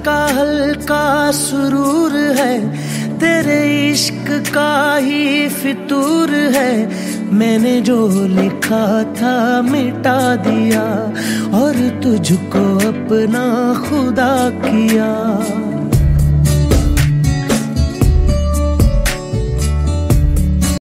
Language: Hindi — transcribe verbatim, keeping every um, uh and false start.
हल्का हल्का सुरूर है, तेरे इश्क का ही फितूर है। मैंने जो लिखा था मिटा दिया और तुझको अपना खुदा किया।